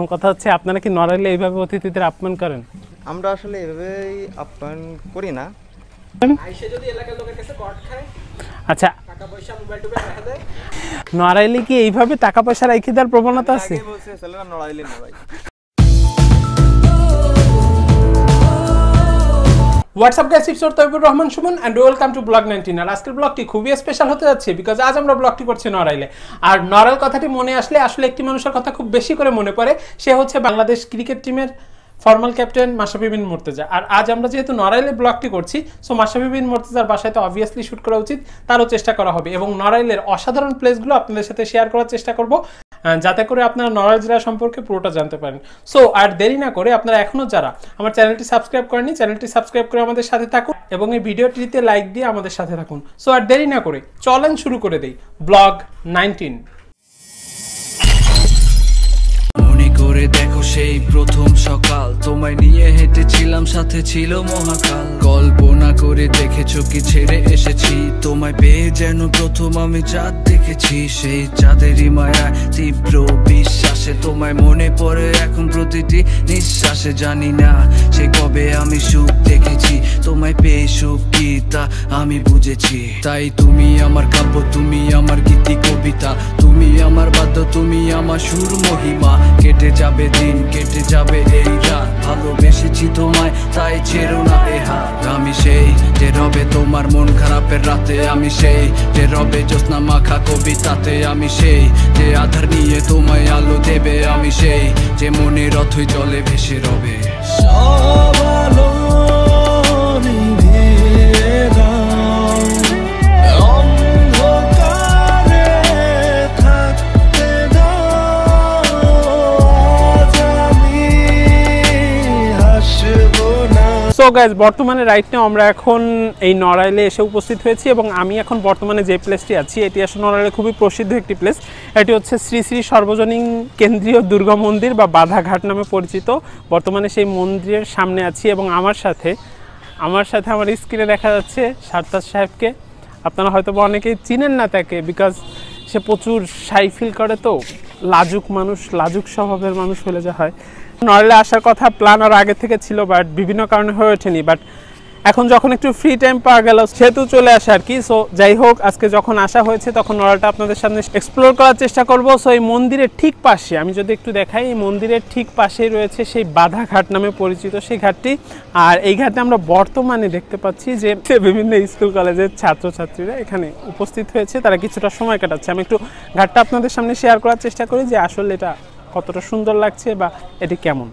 এখন কথা হচ্ছে আপনারা কি নড়াইলে এইভাবে অতিথিদের আপ্যায়ন করেন? আমরা আসলে এভাবেই আপ্যায়ন করি না। আইসে যদি এলাকার লোকের কাছে কট খায়, আচ্ছা, টাকা পয়সা মোবাইল টোবাইল রাখা দেয়। নড়াইলে কি এইভাবে টাকা পয়সা রেখে দেওয়ার প্রবণতা আছে? আগে বলছে ছেলেরা নড়াইলে না ভাই। What's up guys, it's Taibur Rahman Sumon and welcome to blog 19। আর আজকের ব্লগটি খুবই স্পেশাল হতে যাচ্ছে বিকজ আজ আমরা ব্লগটি করছি নড়াইলে। আর নড়াইল কথাটি মনে আসলে একটি মানুষের কথা খুব বেশি করে মনে পড়ে, সে হচ্ছে বাংলাদেশ ক্রিকেট টিমের ফর্মাল ক্যাপ্টেন মাশরাফি বিন মুর্তজা। আর আজ আমরা যেহেতু নড়াইলে ব্লগটি করছি, সো মাশরাফি বিন মুর্তজার বাসায় তো অবভিয়াসলি শুট করা উচিত, তারও চেষ্টা করা হবে এবং নড়াইলের অসাধারণ প্লেসগুলো আপনাদের সাথে শেয়ার করার চেষ্টা করব, যাতে করে আপনারা নড়াইল জেলা সম্পর্কে পুরোটা জানতে পারেন। সো আর দেরি না করে আপনারা এখনও যারা আমার চ্যানেলটি সাবস্ক্রাইব করেনি, চ্যানেলটি সাবস্ক্রাইব করে আমাদের সাথে থাকুন এবং এই ভিডিওটিতে লাইক দিয়ে আমাদের সাথে থাকুন। সো আর দেরি না করে চলেন শুরু করে দেই ব্লগ 19। দেখো সেই প্রথম সকাল, তোমায় নিয়ে হেঁটেছিলাম, সাথে ছিল মহাকাল। কল্পনা করে দেখেছো কি ছেড়ে এসেছি, তোমায় পেয়ে যেন প্রথম আমি চাঁদ দেখেছি। সেই চাঁদেরই মায়া তীব্র বিশ্বাসে তোমায় মনে পড়ে এখন প্রতিটি নিঃশ্বাসে। জানি না সে কবে আমি সুখ দেখেছি, তোমায় পেয়ে সুখ কি তা আমি বুঝেছি। তাই তুমি আমার কাব্য, তুমি আমার গীতি কবিতা, তুমি আমার বাদ্য, তুমি আমার সুর মহিমা। কেটে যাবে দিন, কেটে যাবে এই রাত, ভালোবেসেছি তোমায় তাই ছেড়ো না এ হাত। আমি সেই যে রবে তোমার মন খারাপের রাতে, আমি সেই যে রবে জ্যোৎস্না মাখা কবিতাতে, আমি সেই যে আধার নিয়ে তোমায় আলো দেবে, আমি সেই যে মনের রথই জলে ভেসে রবে। সব আলো নিভিয়ে দাও, অন্ধকারে থাকতে দাও, আজ আমি হাসবো না। সো গাইজ, বর্তমানে রাইট নাও আমরা এখন এই নড়াইলে এসে উপস্থিত হয়েছি এবং আমি এখন বর্তমানে যে প্লেসটি আছি এটি আসলে নড়াইলে খুবই প্রসিদ্ধ একটি প্লেস। এটি হচ্ছে শ্রী শ্রী সর্বজনীন কেন্দ্রীয় দুর্গা মন্দির বা বাধাঘাট নামে পরিচিত। বর্তমানে সেই মন্দিরের সামনে আছি এবং আমার সাথে আমার স্ক্রিনে দেখা যাচ্ছে সারতাজ সাহেবকে। আপনারা হয়তো বা অনেকেই চিনেন না তাকে, বিকজ সে প্রচুর শাই ফিল করে, তো লাজুক মানুষ, লাজুক স্বভাবের মানুষ হলে যা হয়। নড়াইলে আসার কথা প্ল্যান আর আগে থেকে ছিল, বাট বিভিন্ন কারণে হয়ে ওঠেনি। বাট এখন যখন একটু ফ্রি টাইম পাওয়া গেল সেহেতু চলে আসে আর কি। সো যাই হোক, আজকে যখন আসা হয়েছে তখন নড়াইলটা আপনাদের সামনে এক্সপ্লোর করার চেষ্টা করব। সো এই মন্দিরের ঠিক পাশে, আমি যদি একটু দেখাই, এই মন্দিরের ঠিক পাশেই রয়েছে সেই বাধাঘাট নামে পরিচিত সেই ঘাটটি। আর এই ঘাটে আমরা বর্তমানে দেখতে পাচ্ছি যে বিভিন্ন স্কুল কলেজের ছাত্রছাত্রীরা এখানে উপস্থিত হয়েছে, তারা কিছুটা সময় কাটাচ্ছে। আমি একটু ঘাটটা আপনাদের সামনে শেয়ার করার চেষ্টা করি যে আসলে এটা কতটা সুন্দর লাগছে বা এটি কেমন।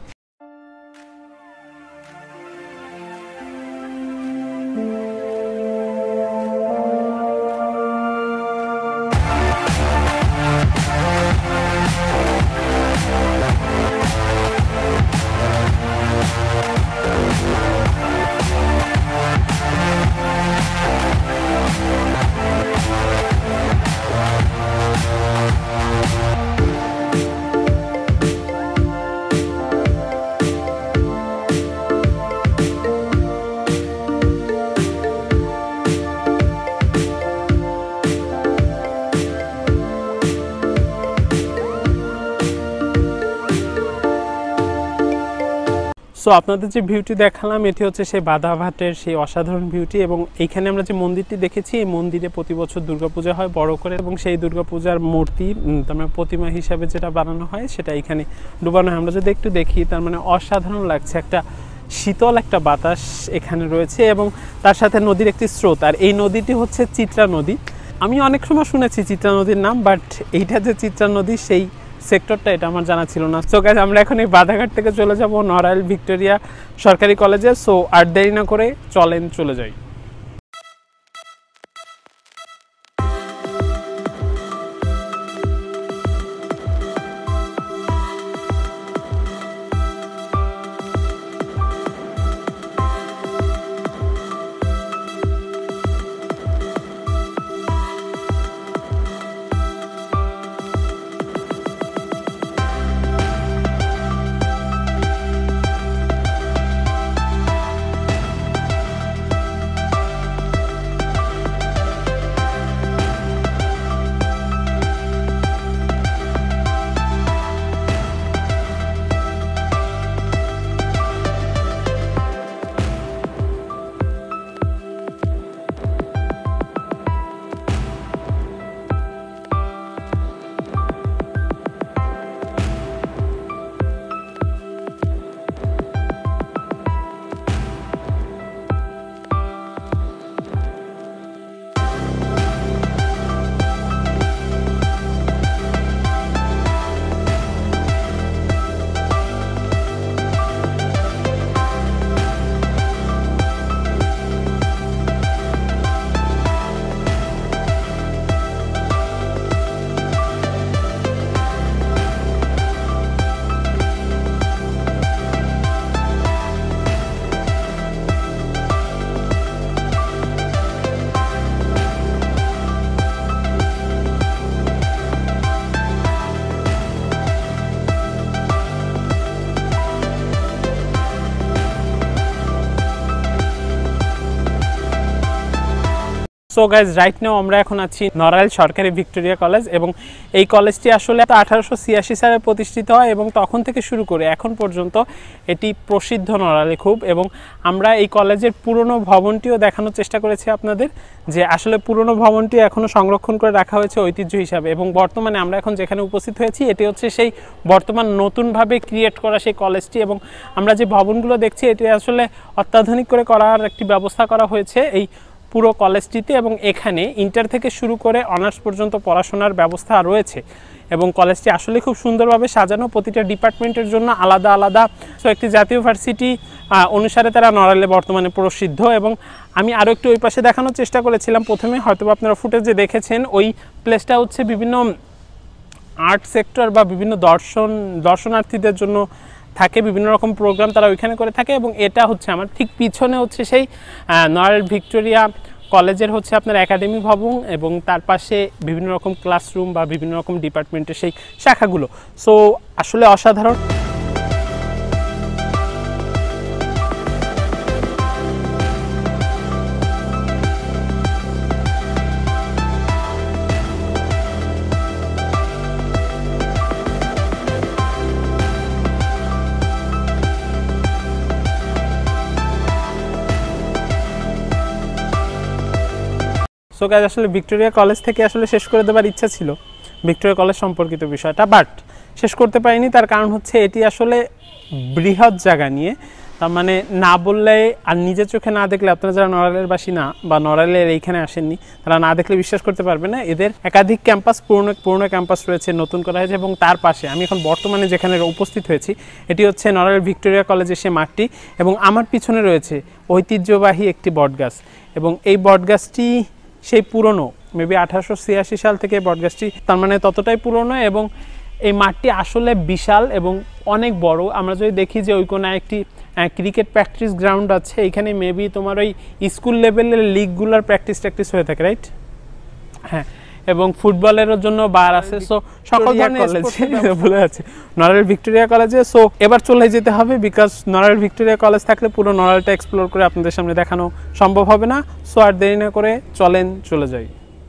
সো আপনাদের যে ভিউটি দেখালাম এটি হচ্ছে সেই বাধাঘাটের সেই অসাধারণ ভিউটি। এবং এইখানে আমরা যে মন্দিরটি দেখেছি, এই মন্দিরে প্রতি বছর দুর্গাপূজা হয় বড় করে, এবং সেই দুর্গাপূজার মূর্তি তার মানে প্রতিমা হিসাবে যেটা বানানো হয় সেটা এখানে ডুবানো হয়। আমরা যদি একটু দেখি, তার মানে অসাধারণ লাগছে, একটা শীতল একটা বাতাস এখানে রয়েছে এবং তার সাথে নদীর একটি স্রোত। আর এই নদীটি হচ্ছে চিত্রা নদী। আমি অনেক সময় শুনেছি চিত্রা নদীর নাম, বাট এইটা যে চিত্রা নদী সেই সেক্টরটা এটা আমার জানা ছিল না। সো গাইস, আমরা এখন এই বাধাঘাট থেকে চলে যাব নড়াইল ভিক্টোরিয়া সরকারি কলেজে। সো আর দেরি না করে চলেন চলে যাই। সো গাইজ রাইট নাও আমরা এখন আছি নড়াইল সরকারি ভিক্টোরিয়া কলেজ এবং এই কলেজটি আসলে 1886 সালে প্রতিষ্ঠিত হয় এবং তখন থেকে শুরু করে এখন পর্যন্ত এটি প্রসিদ্ধ নড়াইলে খুব। এবং আমরা এই কলেজের পুরনো ভবনটিও দেখানোর চেষ্টা করেছি আপনাদের, যে আসলে পুরনো ভবনটি এখনও সংরক্ষণ করে রাখা হয়েছে ঐতিহ্য হিসাবে। এবং বর্তমানে আমরা এখন যেখানে উপস্থিত হয়েছি এটি হচ্ছে সেই বর্তমান নতুনভাবে ক্রিয়েট করা সেই কলেজটি। এবং আমরা যে ভবনগুলো দেখছি এটি আসলে অত্যাধুনিক করে করার একটি ব্যবস্থা করা হয়েছে এই পুরো কলেজটিতে। এবং এখানে ইন্টার থেকে শুরু করে অনার্স পর্যন্ত পড়াশোনার ব্যবস্থা রয়েছে এবং কলেজটি আসলে খুব সুন্দরভাবে সাজানো, প্রতিটা ডিপার্টমেন্টের জন্য আলাদা আলাদা। সো একটি জাতীয় ভার্সিটি অনুসারে তারা নড়াইলে বর্তমানে প্রসিদ্ধ। এবং আমি আরও একটু ওই পাশে দেখানোর চেষ্টা করেছিলাম প্রথমে, হয়তো আপনারা ফুটেজে দেখেছেন, ওই প্লেসটা হচ্ছে বিভিন্ন আর্ট সেক্টর বা বিভিন্ন দর্শনার্থীদের জন্য থাকে, বিভিন্ন রকম প্রোগ্রাম তারা ওইখানে করে থাকে। এবং এটা হচ্ছে আমার ঠিক পিছনে হচ্ছে সেই নড়াইল ভিক্টোরিয়া কলেজের হচ্ছে আপনার একাডেমি ভবন এবং তার পাশে বিভিন্ন রকম ক্লাসরুম বা বিভিন্ন রকম ডিপার্টমেন্টের সেই শাখাগুলো। সো আসলে অসাধারণ। সো গাইজ আসলে ভিক্টোরিয়া কলেজ থেকে আসলে শেষ করে দেওয়ার ইচ্ছা ছিল ভিক্টোরিয়া কলেজ সম্পর্কিত বিষয়টা, বাট শেষ করতে পারিনি। তার কারণ হচ্ছে এটি আসলে বৃহৎ জায়গা নিয়ে, তার মানে না বললে আর নিজের চোখে না দেখলে, আপনারা যারা নড়াইলের বাসী না বা নড়াইলের এইখানে আসেননি তারা না দেখলে বিশ্বাস করতে পারবে না। এদের একাধিক ক্যাম্পাস, পুরনো ক্যাম্পাস রয়েছে, নতুন করা হয়েছে। এবং তার পাশে আমি এখন বর্তমানে যেখানে উপস্থিত হয়েছি এটি হচ্ছে নড়াইল ভিক্টোরিয়া কলেজের সে মাঠটি। এবং আমার পিছনে রয়েছে ঐতিহ্যবাহী একটি বটগাছ এবং এই বটগাছটি সেই পুরনো, মেবি 1886 সাল থেকে বটগাছটি, তার মানে ততটাই পুরনো। এবং এই মাঠটি আসলে বিশাল এবং অনেক বড়। আমরা যদি দেখি যে ওই কোনায় একটি ক্রিকেট প্র্যাকটিস গ্রাউন্ড আছে, এখানে মেবি তোমার ওই স্কুল লেভেলের লিগগুলোর প্র্যাকটিস হয়ে থাকে, রাইট? হ্যাঁ, এবং ফুটবলের জন্য বার আছে। সো সকল কলেজে বলে আছে নড়াইল ভিক্টোরিয়া কলেজে। সো এবার চলে যেতে হবে, বিকজ নড়াইল ভিক্টোরিয়া কলেজ থাকলে পুরো নড়াইলটা এক্সপ্লোর করে আপনাদের সামনে দেখানো সম্ভব হবে না। সো আর দেরি না করে চলেন চলে যাই।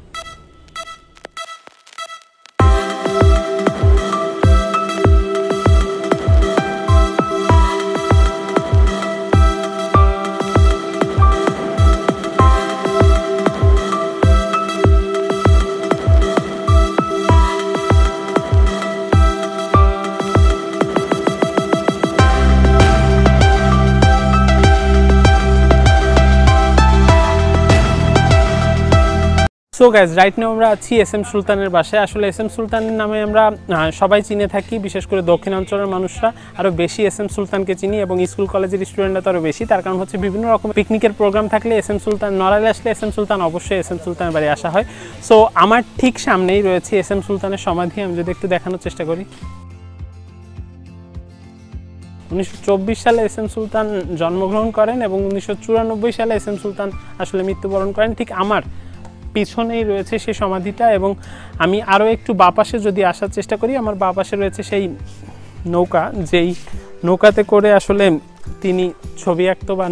সো গাইজ রাইট নাও আমরা আছি এস এম সুলতানের বাসায়। আসলে এস এম সুলতানের নামে আমরা সবাই চিনে থাকি, বিশেষ করে দক্ষিণাঞ্চলের মানুষরা আরও বেশি এস এম সুলতানকে চিনি এবং স্কুল কলেজের স্টুডেন্টরা তো আরও বেশি। তার কারণ হচ্ছে বিভিন্ন রকম পিকনিকের প্রোগ্রাম থাকলে এস এম সুলতান, নড়াইলে আসলে এস এম সুলতান অবশ্যই এস এম সুলতানের বাড়ি আসা হয়। সো আমার ঠিক সামনেই রয়েছে এস এম সুলতানের সমাধি। আমি যদি একটু দেখানোর চেষ্টা করি, 1924 সালে এস এম সুলতান জন্মগ্রহণ করেন এবং 1994 সালে এস এম সুলতান আসলে মৃত্যুবরণ করেন। ঠিক আমার পিছনেই রয়েছে সেই সমাধিটা। এবং আমি আরও একটু বাপাশে যদি আসার চেষ্টা করি, আমার বাপাশে রয়েছে সেই নৌকা, যেই নৌকাতে করে আসলে তিনি ছবি আঁকতো বা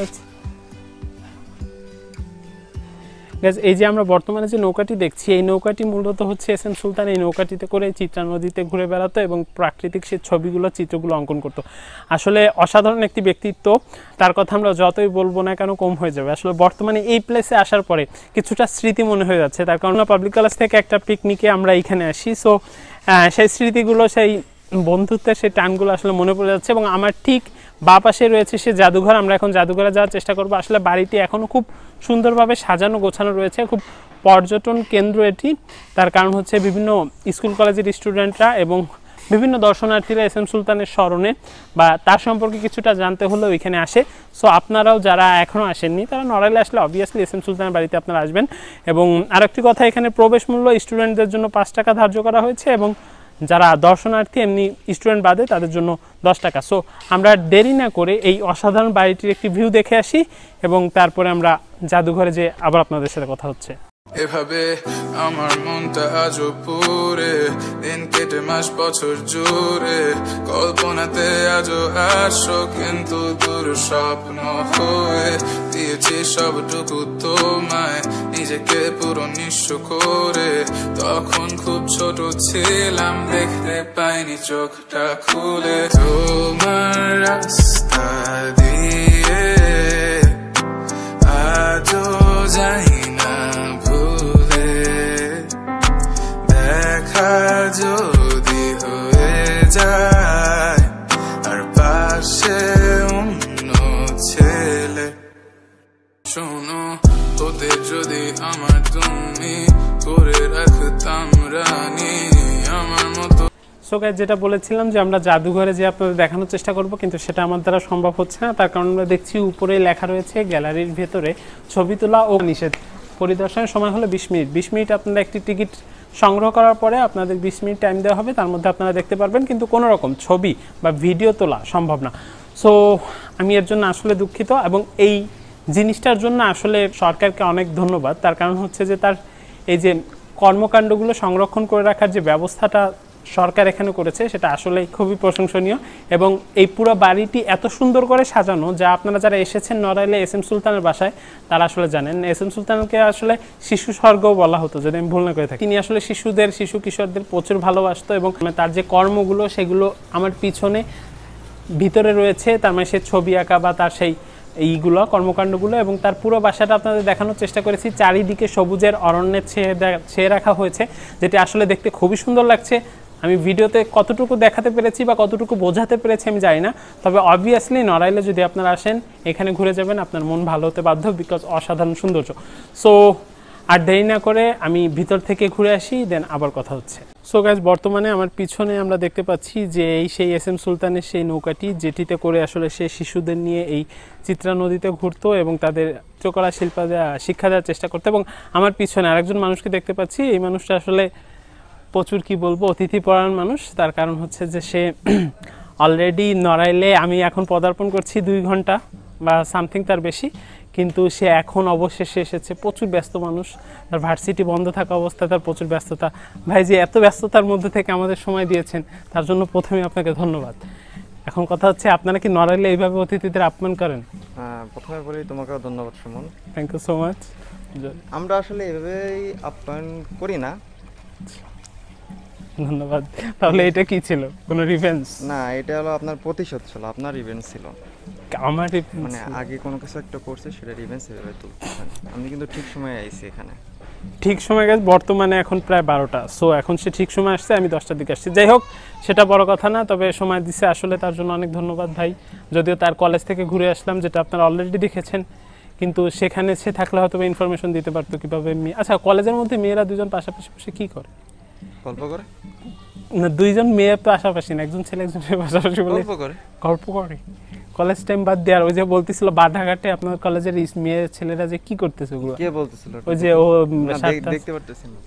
এই যে আমরা বর্তমানে যে নৌকাটি দেখছি, এই নৌকাটি মূলত হচ্ছে এস এম সুলতান এই নৌকাটিতে করে চিত্রা নদীতে ঘুরে বেড়াতো এবং প্রাকৃতিক সেই ছবিগুলো, চিত্রগুলো অঙ্কন করতো। আসলে অসাধারণ একটি ব্যক্তিত্ব, তার কথা আমরা যতই বলবো না কেন কম হয়ে যাবে। আসলে বর্তমানে এই প্লেসে আসার পরে কিছুটা স্মৃতি মনে হয়ে যাচ্ছে, তার কারণ পাবলিক কলেজ থেকে একটা পিকনিকে আমরা এইখানে আসি। সো সেই স্মৃতিগুলো, সেই বন্ধুত্বের সেই টানগুলো আসলে মনে পড়ে যাচ্ছে। এবং আমার ঠিক বা পাশে রয়েছে সে জাদুঘর। আমরা এখন জাদুঘরে যাওয়ার চেষ্টা করবো। আসলে বাড়িটি এখনও খুব সুন্দরভাবে সাজানো গোছানো রয়েছে, খুব পর্যটন কেন্দ্র এটি। তার কারণ হচ্ছে বিভিন্ন স্কুল কলেজের স্টুডেন্টরা এবং বিভিন্ন দর্শনার্থীরা এস এম সুলতানের স্মরণে বা তার সম্পর্কে কিছুটা জানতে হলেও এখানে আসে। সো আপনারাও যারা এখনও আসেননি তারা নড়াইলে আসলে অবভিয়াসলি এস এম সুলতানের বাড়িতে আপনারা আসবেন। এবং আরেকটি কথা, এখানে প্রবেশ মূল্য স্টুডেন্টদের জন্য 5 টাকা ধার্য করা হয়েছে এবং যারা দর্শনার্থী এমনি স্টুডেন্ট বাদে তাদের জন্য 10 টাকা। সো আমরা দেরি না করে এই অসাধারণ বাড়িটির একটি ভিউ দেখে আসি এবং তারপরে আমরা জাদুঘরে যে আবার আপনাদের সাথে কথা হচ্ছে। এভাবে আমার মনটা আজও পুরে, দিন কেটে মাস বছর জুড়ে, কল্পনাতে আজও আসো কিন্তু দূর স্বপ্ন হয়ে দিয়েছি সবটুকু তোমায়, নিজে নিজেকে পুরো নিঃস্ব করে। তখন খুব ছোট ছিলাম, দেখতে পাইনি চোখটা খুলে। তোমার রাস্তা দিয়ে আজও যাই না ভুলে, দেখা যদি হয়ে যায় আর পাশে অন্য ছেলে। শোনো, হতে যদি আমার তুমি করে রাখতাম রানী আমার মতো। সো গাইস, যেটা বলেছিলাম যে আমরা জাদুঘরে যে আপনাদের দেখানোর চেষ্টা করব, কিন্তু সেটা আমার দ্বারা সম্ভব হচ্ছে না। তার কারণ আমরা দেখছি উপরে লেখা রয়েছে গ্যালারির ভেতরে ছবি তোলা ও নিষেধ। পরিদর্শনের সময় হলো 20 মিনিট। 20 মিনিট আপনারা একটি টিকিট সংগ্রহ করার পরে আপনাদের 20 মিনিট টাইম দেওয়া হবে, তার মধ্যে আপনারা দেখতে পারবেন, কিন্তু কোনো রকম ছবি বা ভিডিও তোলা সম্ভব না। সো আমি এর জন্য আসলে দুঃখিত, এবং এই জিনিসটার জন্য আসলে সরকারকে অনেক ধন্যবাদ। তার কারণ হচ্ছে যে তার এই যে কর্মকাণ্ডগুলো সংরক্ষণ করে রাখার যে ব্যবস্থাটা সরকার এখানে করেছে, সেটা আসলে খুবই প্রশংসনীয়। এবং এই পুরো বাড়িটি এত সুন্দর করে সাজানো, যা আপনারা যারা এসেছেন নড়াইলে এস এম সুলতানের বাসায় তারা আসলে জানেন। এস এম সুলতানকে আসলে শিশু স্বর্গও বলা হতো, যদি আমি ভুল না করে থাকি। তিনি আসলে শিশু কিশোরদের প্রচুর ভালোবাসতো, এবং তার যে কর্মগুলো সেগুলো আমার পিছনে ভিতরে রয়েছে। তার মানে সে ছবি আঁকা বা তার সেই এইগুলো কর্মকাণ্ডগুলো, এবং তার পুরো বাসাটা আপনাদের দেখানোর চেষ্টা করেছি। চারিদিকে সবুজের অরণ্যে ছেয়ে রাখা হয়েছে, যেটি আসলে দেখতে খুবই সুন্দর লাগছে। আমি ভিডিওতে কতটুকু দেখাতে পেরেছি বা কতটুকু বোঝাতে পেরেছি আমি জানি না, তবে অবভিয়াসলি নড়াইলে যদি আপনারা আসেন এখানে ঘুরে যাবেন, আপনার মন ভালো হতে বাধ্য, বিকজ অসাধারণ সৌন্দর্য। সো আর দেরি না করে আমি ভিতর থেকে ঘুরে আসি, দেন আবার কথা হচ্ছে। সো গাইস, বর্তমানে আমার পিছনে আমরা দেখতে পাচ্ছি যে সেই এস এম সুলতানের সেই নৌকাটি, যেটিতে করে আসলে সে শিশুদের নিয়ে এই চিত্রা নদীতে ঘুরতো এবং তাদের চিত্রকলা শিক্ষা দেওয়ার চেষ্টা করতো। এবং আমার পিছনে আরেকজন মানুষকে দেখতে পাচ্ছি। এই মানুষটা আসলে প্রচুর কি বলবো অতিথিপরায়ণ মানুষ। তার কারণ হচ্ছে যে সে অলরেডি নড়াইলে আমি এখন পদার্পণ করছি 2 ঘন্টা বা সামথিং তার বেশি, কিন্তু সে এখন অবশেষে এসেছে। প্রচুর ব্যস্ত মানুষ, তার ভার্সিটি বন্ধ থাকা অবস্থায় তার প্রচুর ব্যস্ততা। ভাই, যে এত ব্যস্ততার মধ্যে থেকে আমাদের সময় দিয়েছেন তার জন্য প্রথমে আপনাকে ধন্যবাদ। এখন কথা হচ্ছে, আপনারা কি নড়াইলে এইভাবে অতিথিদের আপ্যায়ন করেন? প্রথমে বলি তোমাকেও ধন্যবাদ Sumon. Thank you so much. আমরা আসলে এভাবেই আপ্যায়ন করি না। ধন্যবাদ। তাহলে এটা কি ছিল, কোনো রিভেঞ্জ? না, এটা হলো আপনার প্রতিশোধ ছিল, আপনার রিভেঞ্জ ছিল। আমার মানে আগে কোনো কিছু একটা করছে, সেটা রিভেঞ্জ এভাবে তুলতেছেন। আমি কিন্তু ঠিক সময়ে আইছি এখানে। ঠিক সময় গেছে, বর্তমানে এখন প্রায় 12টা। সো এখন সে ঠিক সময় আসছে, আমি 10টার দিকে আসছি। যাই হোক, সেটা বড় কথা না, তবে সময় দিছে আসলে, তার জন্য অনেক ধন্যবাদ ভাই। যদিও তার কলেজ থেকে ঘুরে আসলাম, যেটা আপনারা অলরেডি দেখেছেন, কিন্তু সেখানে সে থাকলে হয়তো ইনফরমেশন দিতে পারতো কীভাবে। আচ্ছা, কলেজের মধ্যে মেয়েরা 2জন পাশাপাশি বসে কী করে? গল্প করে না, 2জন মেয়ে পাশাপাশি না, একজন ছেলে একজন মেয়ে পাশাপাশি বলে গল্প করে। কলেজ টাইম বাদ দেওয়ার, ওই যে বলতেছিল বাধাঘাটে আপনার কলেজের মেয়ে ছেলেরা যে কি করতেছে ওগুলো, কে বলতেছিল? ওই যে ও দেখতে পারতেছি না,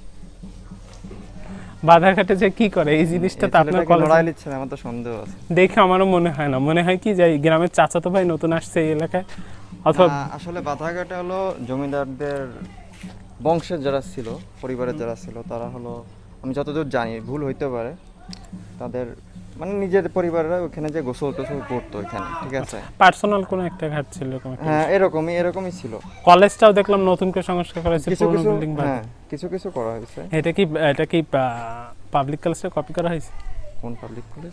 বাধাঘাটে যে কি করে এই জিনিসটা তো আপনার কলেজে নড়াইল ইচ্ছে, আমার তো সন্দেহ আছে। দেখে আমারও মনে হয় না, মনে হয় কি যে গ্রামের চাচাতো ভাই নতুন আসছে এই এলাকায়, অথবা আসলে বাধাঘাটে হলো জমিদারদের বংশের যারা ছিল, পরিবারের যারা ছিল, তারা হলো, আমি যতদূর জানি, ভুল হইতে পারে, তাদের মানে নিজের পরিবাররা ওখানে যে গোসল টোসল করতো এখানে, ঠিক আছে, পার্সোনাল কোনো একটা ঘাট ছিল এরকম একটা। হ্যাঁ, এরকমই ছিল। কলেজটাও দেখলাম নতুন করে সংস্কার করা হয়েছে, পুরনো বিল্ডিং বাদ। হ্যাঁ, কিছু করা হয়েছে। এটা কি পাবলিক কলেজে কপি করা হয়েছে? কোন পাবলিক কলেজ?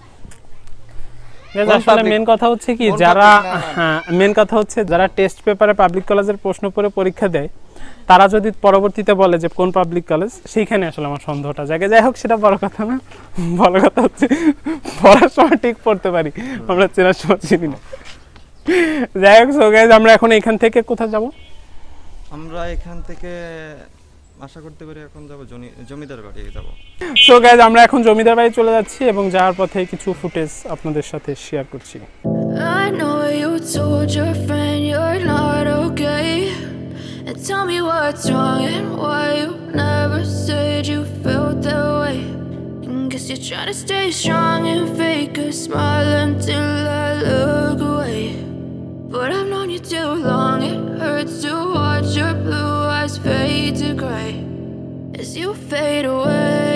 আসলে মেন কথা হচ্ছে কি, যারা টেস্ট পেপারে পাবলিক কলেজের প্রশ্ন পড়ে পরীক্ষা দেয়, তারা যদি পরবর্তীতে বলে যে কোন পাবলিক কলেজ, সেইখানে আসলে আমার সন্দেহটা জাগে। যাই হোক, সেটা বড় কথা না, বড় কথা হচ্ছে পড়ার সময় ঠিক পড়তে পারি, আমরা চেনার সময় চিনি না। যাই হোক, সো গাইস, আমরা এখন এখান থেকে কোথায় যাব? আমরা এখান থেকে আশা করতে পারি এখন যাব জমিদার বাড়ি যাব। সো গাইস, আমরা এখন জমিদার বাড়ি চলে যাচ্ছি এবং যাওয়ার পথে কিছু ফুটেজ আপনাদের সাথে শেয়ার করছি। I know you told your friend you're not okay, and tell me what's wrong and why you never said you felt that way. And guess you're trying to stay strong and fake a smile until I look away. But I've known you too long, it hurts to watch your blue eyes fade to gray as you fade away,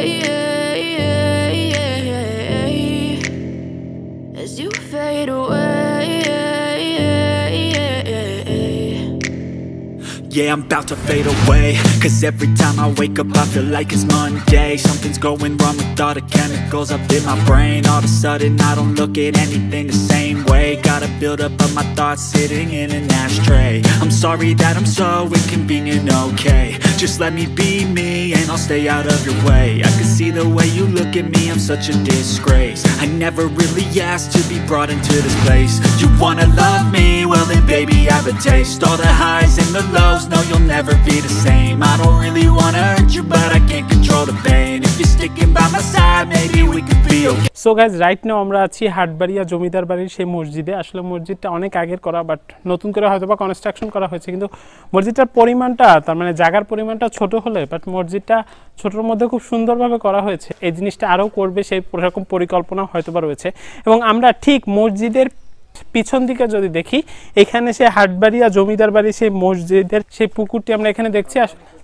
as you fade away. Yeah, I'm about to fade away, cause every time I wake up I feel like it's Monday. Something's going wrong with all the chemicals up in my brain. All of a sudden I don't look at anything the same way. Gotta build up of my thoughts sitting in an ashtray. I'm sorry that I'm so inconvenient, okay. Just let me be me and I'll stay out of your way. I can see the way you look at me, I'm such a disgrace. I never really asked to be brought into this place. You wanna love me? Well then baby have a taste. All the highs and the lows, no you'll never be the same. I don't really wanna hurt you but I can't control the pain. If you're sticking by my side maybe we could be okay. So guys right now আমরা আছি হাটবাড়িয়া জমিদার বাড়ির সেই মসজিদে। আসলে মসজিদটা অনেক আগের করা, বাট নতুন করে হয়তো বা কনস্ট্রাকশন করা হয়েছে, কিন্তু মসজিদটার পরিমাণটা তার মানে জায়গার পরিমাণটা ছোট হলে বাট মসজিদটা ছোটোর মধ্যে খুব সুন্দরভাবে করা হয়েছে। এই জিনিসটা আরও করবে সেই রকম পরিকল্পনা হয়তো বা রয়েছে। এবং আমরা ঠিক মসজিদের পিছন দিকে যদি দেখি, এখানে সে হাটবাড়িয়া জমিদার বাড়ি সেই মসজিদের সেই পুকুরটি আমরা এখানে দেখছি।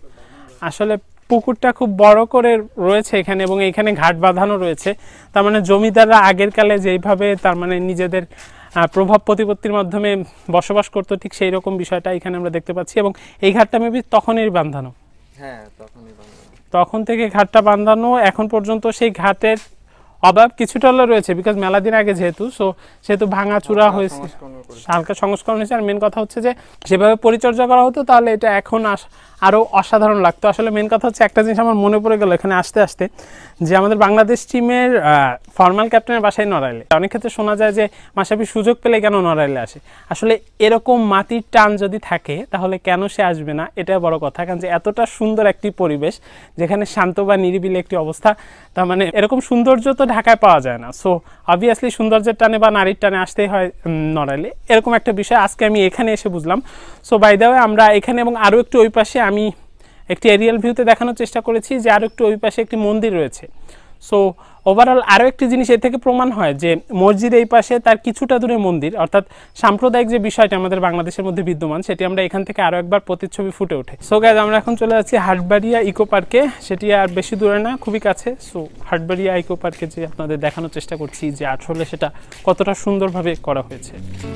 আসলে পুকুরটা খুব বড় করে রয়েছে এখানে এবং এখানে ঘাট বাঁধানো রয়েছে। তার মানে জমিদাররা আগের কালে যেইভাবে তার মানে নিজেদের প্রভাব প্রতিপত্তির মাধ্যমে বসবাস করতো, ঠিক সেই রকম বিষয়টা এখানে আমরা দেখতে পাচ্ছি। এবং এই ঘাটটা মেবি তখনই বাঁধানো, হ্যাঁ তখনই বানানো, তখন থেকে ঘাটটা বাঁধানো। এখন পর্যন্ত সেই ঘাটের অভাব কিছুটা হলে রয়েছে, বিকজ মেলা দিন আগে সেহেতু ভাঙাচুরা হয়েছে, হালকা সংস্করণ হয়েছে। আর মেন কথা হচ্ছে যে সেভাবে পরিচর্যা করা হতো তাহলে এটা এখন আরও অসাধারণ লাগতো। আসলে মেন কথা হচ্ছে একটা জিনিস আমার মনে পড়ে গেল এখানে আসতে আসতে, যে আমাদের বাংলাদেশ টিমের ফর্মাল ক্যাপ্টেনের বাসায় নড়াইলে অনেক ক্ষেত্রে শোনা যায় যে মাশরাফি সুযোগ পেলে কেন নড়াইলে আসে। আসলে এরকম মাটির টান যদি থাকে তাহলে কেন সে আসবে না, এটা বড় কথা। কারণ যে এতটা সুন্দর একটি পরিবেশ যেখানে শান্ত বা নিরিবিলি একটি অবস্থা, তার মানে এরকম সৌন্দর্য তো ঢাকায় পাওয়া যায় না। সো অবভিয়াসলি সৌন্দর্যের টানে বা নারীর টানে আসতেই হয় নড়াইলে, এরকম একটা বিষয় আজকে আমি এখানে এসে বুঝলাম। সো বাই দ্য ওয়ে আমরা এখানে এবং আরও একটু ওই পাশে আমি একটি এরিয়াল ভিউতে দেখানোর চেষ্টা করেছি যে আরও একটু ওই পাশে একটি মন্দির রয়েছে। সো ওভারঅল আরও একটি জিনিস এর থেকে প্রমাণ হয় যে মসজিদ এই পাশে তার কিছুটা দূরে মন্দির, অর্থাৎ সাম্প্রদায়িক যে বিষয়টি আমাদের বাংলাদেশের মধ্যে বিদ্যমান সেটি আমরা এখান থেকে আরও একবার প্রতিচ্ছবি ফুটে ওঠে। সো গাইজ আমরা এখন চলে যাচ্ছি হাটবাড়িয়া ইকো পার্কে, সেটি আর বেশি দূরে না, খুবই কাছে। সো হাটবাড়িয়া ইকো পার্কে যে আপনাদের দেখানোর চেষ্টা করছি যে আসলে সেটা কতটা সুন্দরভাবে করা হয়েছে।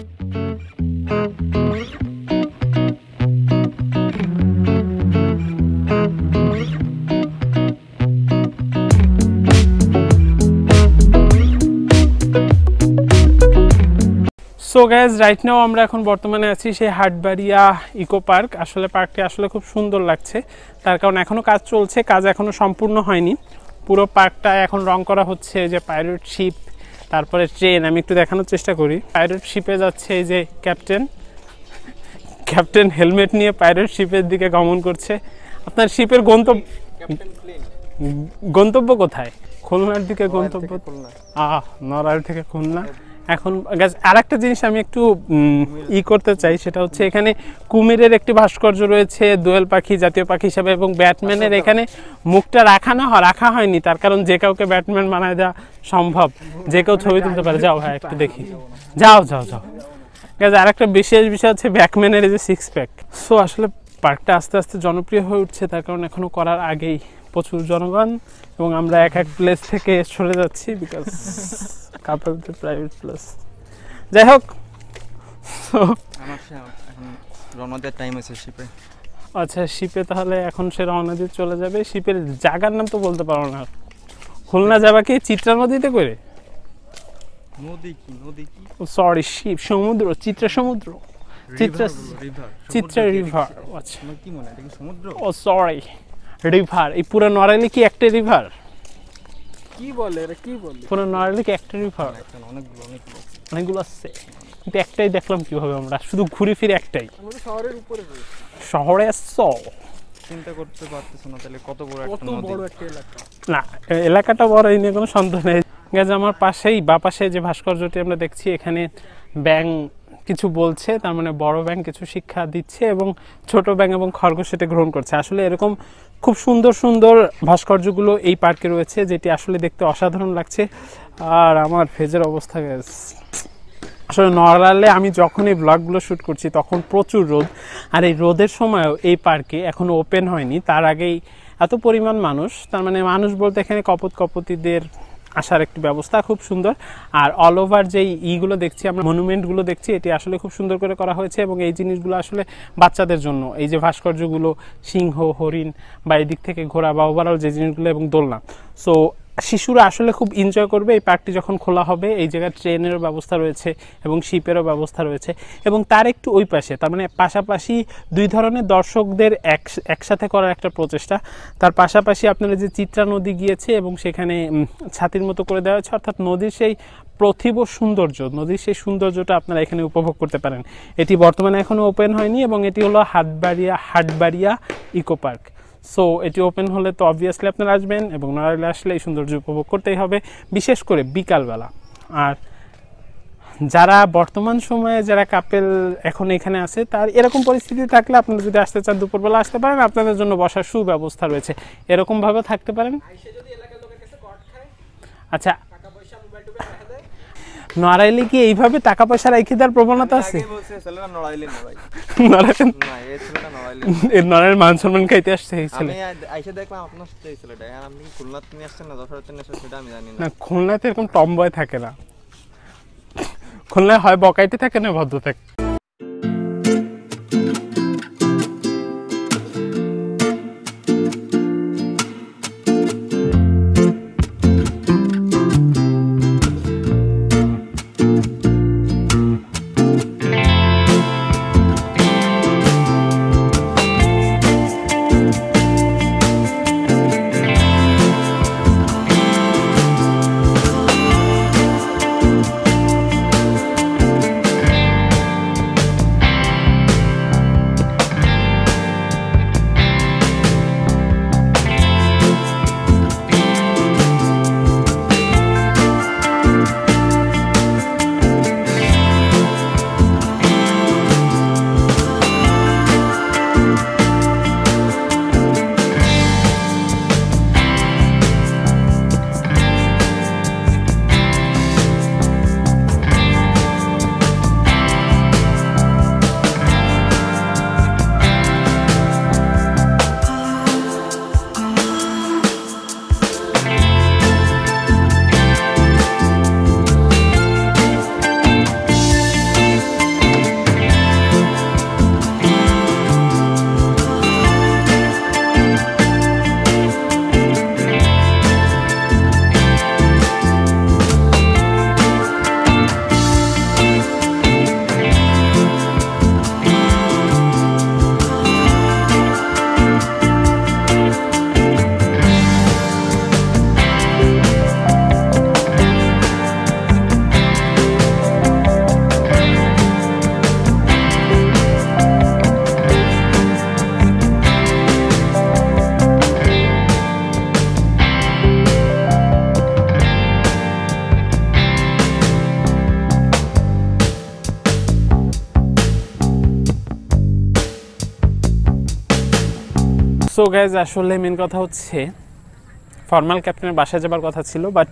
সো গাইজ রাইট নাও আমরা এখন বর্তমানে আছি সেই হাটবাড়িয়া ইকো পার্ক। আসলে পার্কটি আসলে খুব সুন্দর লাগছে, তার কারণ এখনও কাজ চলছে, কাজ এখনও সম্পূর্ণ হয়নি। পুরো পার্কটা এখন রং করা হচ্ছে, যে পাইরেট শিপ, তারপরে ট্রেন। আমি একটু দেখানোর চেষ্টা করি। পাইরেট শিপে যাচ্ছে এই যে ক্যাপ্টেন হেলমেট নিয়ে পাইরেট শিপের দিকে গমন করছে। আপনার শিপের গন্তব্য কোথায়? খুলনার দিকে গন্তব্য। নড়াইল থেকে খুলনা। এখন আর একটা জিনিস আমি একটু করতে চাই, সেটা হচ্ছে এখানে কুমিরের একটি ভাস্কর্য রয়েছে, দোয়েল পাখি জাতীয় পাখি হিসাবে, এবং ব্যাটম্যানের এখানে মুখটা রাখা হয়নি, তার কারণ যে কাউকে ব্যাটম্যান বানায় দেওয়া সম্ভব, যে কেউ ছবি তুলতে পারে। যাও ভাই একটু দেখি, যাও আর একটা বিশেষ বিষয় হচ্ছে ব্যাটম্যানের এই যে 6 প্যাক। সো আসলে পার্কটা আস্তে আস্তে জনপ্রিয় হয়ে উঠছে, তার কারণ এখনো করার আগেই প্রচুর জনগণ, এবং আমরা এক প্লেস থেকে সরে যাচ্ছি বিকজ কাপল প্রাইভেট প্লেস। যাই হোক, রওনাদের টাইম আছে শিপে। আচ্ছা শিপে তাহলে এখন সে রওনা দিয়ে চলে যাবে। শিপের জায়গার নাম তো বলতে পারো না। খুলনা যাবা কি চিত্রা নদীতে করে? নদী কি সরি, শিপ সমুদ্র, চিত্রা সমুদ্র, চিত্রা রিভার। আচ্ছা কি মনে হয় সমুদ্র? ও সরি, রিভার। এই পুরো নড়াইলে কি একটা রিভার? কি বলে পুরো নড়াইলে কি একটা রিভার? অনেকগুলো আছে, কিন্তু একটাই দেখলাম কিভাবে আমরা, শুধু ঘুরে ফিরে একটাই। শহরের উপরে শহরে আসছো, চিন্তা করতে পারতেছো না তাহলে কত বড় একটা এলাকা। না এলাকাটা বড়, এই নিয়ে কোনো সন্দেহ নেই। আমার পাশেই বা পাশে যে ভাস্কর্যটি আমরা দেখছি, এখানে ব্যাঙ কিছু বলছে, তার মানে বড় ব্যাঙ কিছু শিক্ষা দিচ্ছে এবং ছোট ব্যাঙ এবং খরগোশ সেটা গ্রহণ করছে। আসলে এরকম খুব সুন্দর সুন্দর ভাস্কর্যগুলো এই পার্কে রয়েছে, যেটি আসলে দেখতে অসাধারণ লাগছে। আর আমার ফেজের অবস্থা আসলে নড়াইলে আমি যখন এই ব্লগগুলো শ্যুট করছি তখন প্রচুর রোদ, আর এই রোদের সময়ও এই পার্কে এখনও ওপেন হয়নি। তার আগেই এত পরিমাণ মানুষ, তার মানে মানুষ বলতে এখানে কপতিদের আসার একটি ব্যবস্থা খুব সুন্দর। আর অল ওভার যেই ইগুলো দেখছি আমরা, মনুমেন্টগুলো দেখছি, এটি আসলে খুব সুন্দর করে করা হয়েছে এবং এই জিনিসগুলো আসলে বাচ্চাদের জন্য, এই যে ভাস্কর্যগুলো, সিংহ, হরিণ বা এদিক থেকে ঘোড়া বা ওভারঅল যে জিনিসগুলো এবং দোলনা, সো শিশুরা আসলে খুব এনজয় করবে এই পার্কটি যখন খোলা হবে। এই জায়গায় ট্রেনেরও ব্যবস্থা রয়েছে এবং শিপেরও ব্যবস্থা রয়েছে এবং তার একটু ওই পাশে, তার মানে পাশাপাশি দুই ধরনের দর্শকদের একসাথে করার একটা প্রচেষ্টা। তার পাশাপাশি আপনারা যে চিত্রা নদী গিয়েছে এবং সেখানে ছাতির মতো করে দেওয়া হয়েছে, অর্থাৎ নদীর সেই প্রতিভ সৌন্দর্য, নদীর সেই সৌন্দর্যটা আপনারা এখানে উপভোগ করতে পারেন। এটি বর্তমানে এখনও ওপেন হয়নি এবং এটি হলো হাটবাড়িয়া ইকো পার্ক। সো এটি ওপেন হলে তো অবভিয়াসলি আপনারা আসবেন এবং নড়াইলে আসলে এই সৌন্দর্য উপভোগ করতেই হবে, বিশেষ করে বিকালবেলা। আর যারা বর্তমান সময়ে যারা কাপেল এখন এখানে আছে, তার এরকম পরিস্থিতি থাকলে আপনারা যদি আসতে চান দুপুরবেলা আসতে পারেন, আপনাদের জন্য বসার সুব্যবস্থা রয়েছে, এরকমভাবে থাকতে পারেন। আচ্ছা, নড়াইলে কি এইভাবে টাকা পয়সা রেখে দেওয়ার প্রবণতা আছে? নড়াইলের মান সম্মান খাইতে আসছে এই ছেলে। না, খুলনাতে এরকম টমবয় থাকে না, খুলনায় হয় বকাইতে থাকে না ভদ্র থাকে। সো গাইজ, আসলে মেন কথা হচ্ছে ফর্মাল ক্যাপ্টেনের বাসায় যাবার কথা ছিল, বাট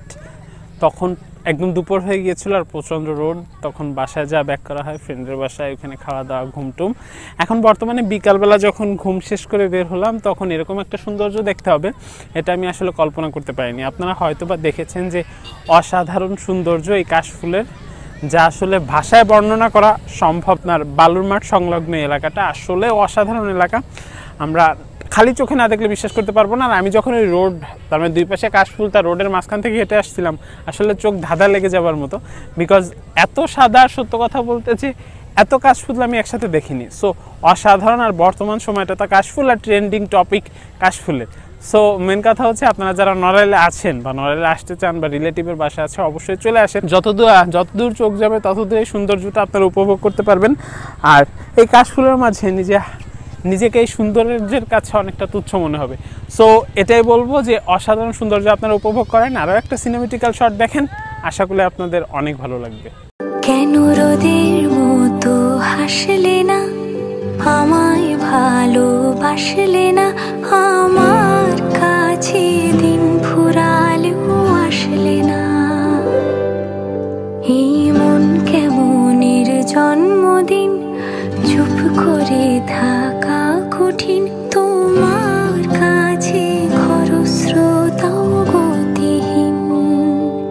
তখন একদম দুপুর হয়ে গিয়েছিল আর প্রচণ্ড রোদ, তখন বাসায় যা ব্যাক করা হয় ফ্রেন্ডের বাসায়, ওখানে খাওয়া দাওয়া ঘুমটুম। এখন বর্তমানে বিকালবেলা যখন ঘুম শেষ করে বের হলাম, তখন এরকম একটা সৌন্দর্য দেখতে হবে, এটা আমি আসলে কল্পনা করতে পারিনি। আপনারা হয়তো বা দেখেছেন যে অসাধারণ সৌন্দর্য এই কাশফুলের, যা আসলে ভাষায় বর্ণনা করা সম্ভব না। বালুরমাঠ সংলগ্ন এলাকাটা আসলে অসাধারণ এলাকা, আমরা খালি চোখে না দেখলে বিশ্বাস করতে পারবো না। আর আমি যখন ওই রোড, তার মানে দুই পাশে কাশফুল, তার রোডের মাঝখান থেকে হেঁটে আসছিলাম, আসলে চোখ ধাঁধা লেগে যাবার মতো, বিকজ এত সাদা, সত্য কথা বলতে যে এত কাশফুল আমি একসাথে দেখিনি। সো অসাধারণ। আর বর্তমান সময়টা তো কাশফুল আর ট্রেন্ডিং টপিক কাশফুলের। সো মেন কথা হচ্ছে আপনারা যারা নড়াইলে আছেন বা নড়াইলে আসতে চান বা রিলেটিভের বাসা আছে, অবশ্যই চলে আসেন। যতদূর চোখ যাবে ততদূর এই সৌন্দর্যটা আপনারা উপভোগ করতে পারবেন। আর এই কাশফুলের মাঝে নিজেকে এই সৌন্দর্যের কাছে অনেকটা তুচ্ছ মনে হবে। সো এটাই বলবো যে অসাধারণ সৌন্দর্য আপনারা উপভোগ করেন। আরও একটা সিনেমেটিক্যাল শট দেখেন, আশা করি আপনাদের অনেক ভালো লাগবে। কেন রোদের মতো হাসলে না, আমায় ভালোবাসলে না, আমার কাছে দিন ফুরালেও আসলে না, এই মন কেমনের জন্মদিন, চুপ করে থাকা কঠিন, তোমার কাছে খরস্রোতাও গতিহীন।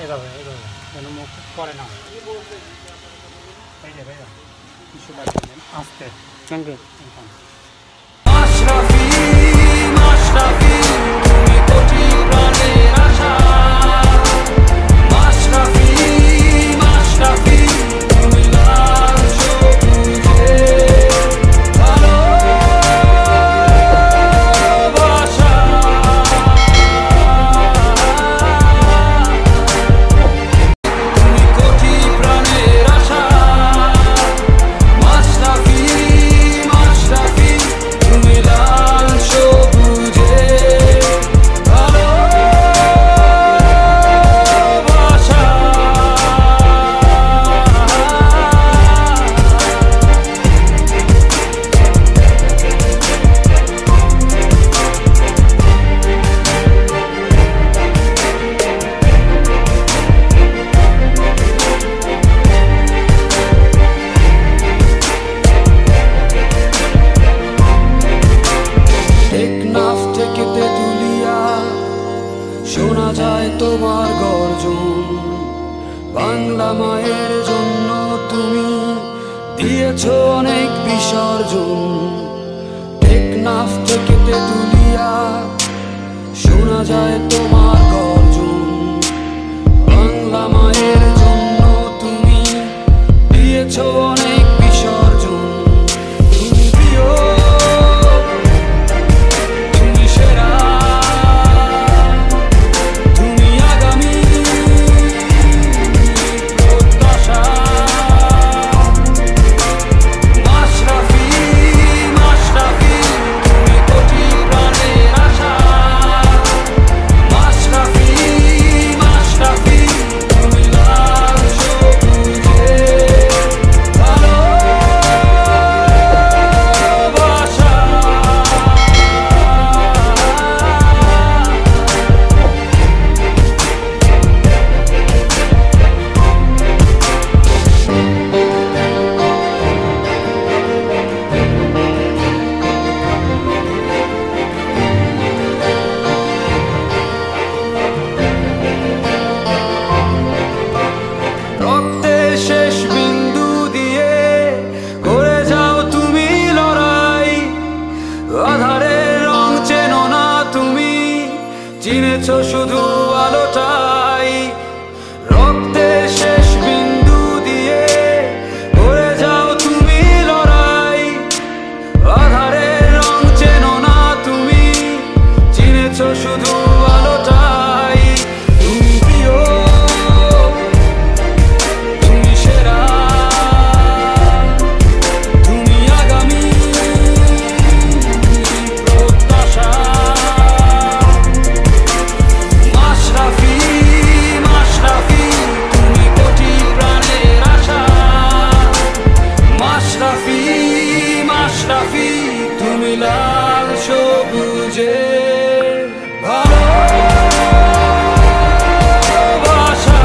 এইভাবে যেন মুখ পরে না কিছু লাগবে আস্তে থ্যাংক ইউ শোনা যায় তোমার গর্জন বাংলা মায়ের জন্য তুমি দিয়েছো অনেক বিসর্জন টেকনাফ থেকে তেতুলিয়া শোনা যায় তোমার গর্জন বাংলা মায়ের জন্য তুমি দিয়েছো অনেক বিসর্জন তুমি প্রিয় চিনেছো শুধু আলোটাই রক্তে শেষ বিন্দু দিয়ে করে যাও তুমি লড়াই আধারের রং চেনো না তুমি চিনেছো শুধু আলোটাই তুমি প্রিয় তুমি সেরা তুমি আগামী প্রত্যাশা তুমি লাল সবুজে ভালোবাসা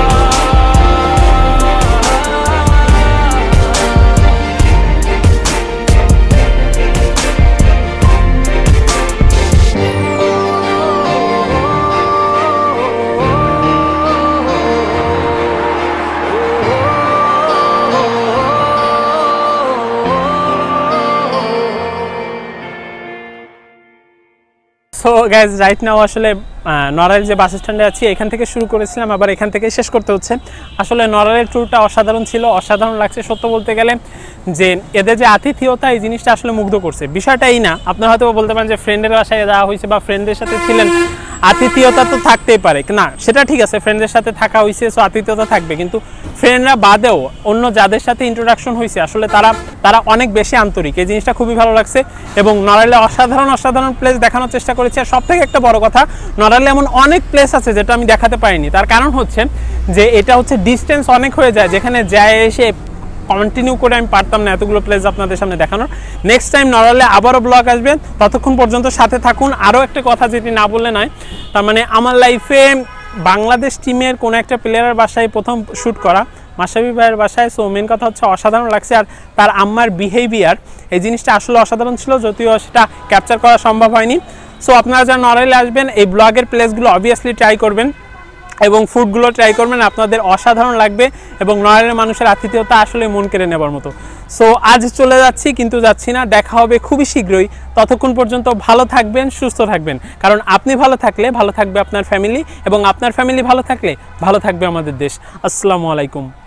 সো গাইজ রাইট নাও আসলে নড়াইল যে বাস স্ট্যান্ডে আছি এখান থেকে শুরু করেছিলাম আবার এখান থেকে শেষ করতে হচ্ছে আসলে নড়াইলের ট্যুরটা অসাধারণ ছিল অসাধারণ লাগছে সত্য বলতে গেলে যে এদের যে আতিথেয়তা এই জিনিসটা আসলে মুগ্ধ করছে বিষয়টা এই না আপনারা হয়তো বলতে পারেন যে ফ্রেন্ডের বাসায় যাওয়া হয়েছে বা ফ্রেন্ডদের সাথে ছিলেন আতিথেয়তা তো থাকতেই পারে না সেটা ঠিক আছে ফ্রেন্ডদের সাথে থাকা হয়েছে সো আতিথেয়তা থাকবে কিন্তু ফ্রেন্ডরা বাদেও অন্য যাদের সাথে ইন্ট্রোডাকশন হয়েছে আসলে তারা অনেক বেশি আন্তরিক এই জিনিসটা খুবই ভালো লাগছে এবং নড়াইলে অসাধারণ প্লেস দেখানোর চেষ্টা করেছি আর সব থেকে একটা বড় কথা নড়াইলে এমন অনেক প্লেস আছে যেটা আমি দেখাতে পারিনি তার কারণ হচ্ছে যে এটা হচ্ছে ডিস্টেন্স অনেক হয়ে যায় যেখানে যায় এসে কন্টিনিউ করে আমি পারতাম না এতগুলো প্লেস আপনাদের সামনে দেখানোর নেক্সট টাইম নড়াইলে আবারও ব্লগ আসবে ততক্ষণ পর্যন্ত সাথে থাকুন আরও একটা কথা যেটি না বললে নয় তার মানে আমার লাইফে বাংলাদেশ টিমের কোনো একটা প্লেয়ারের বাসায় প্রথম শ্যুট করা মাশরাফি ভাইয়ের বাসায় সো মেন কথা হচ্ছে অসাধারণ লাগছে আর তার আম্মার বিহেভিয়ার এই জিনিসটা আসলে অসাধারণ ছিল যদিও সেটা ক্যাপচার করা সম্ভব হয়নি সো আপনারা যারা নড়াইলে আসবেন এই ব্লগের প্লেসগুলো অবভিয়াসলি ট্রাই করবেন এবং ফুডগুলো ট্রাই করবেন, আপনাদের অসাধারণ লাগবে এবং নড়াইলের মানুষের আতিথেয়তা আসলে মন কেড়ে নেবার মতো। সো আজ চলে যাচ্ছি, কিন্তু যাচ্ছি না, দেখা হবে খুবই শীঘ্রই। ততক্ষণ পর্যন্ত ভালো থাকবেন, সুস্থ থাকবেন, কারণ আপনি ভালো থাকলে ভালো থাকবে আপনার ফ্যামিলি, এবং আপনার ফ্যামিলি ভালো থাকলে ভালো থাকবে আমাদের দেশ। আসসালামু আলাইকুম।